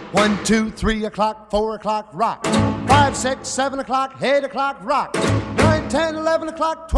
1, 2, 3 o'clock, 4 o'clock, rock. 5, 6, 7 o'clock, 8 o'clock, rock. 9, 10, 11 o'clock, 12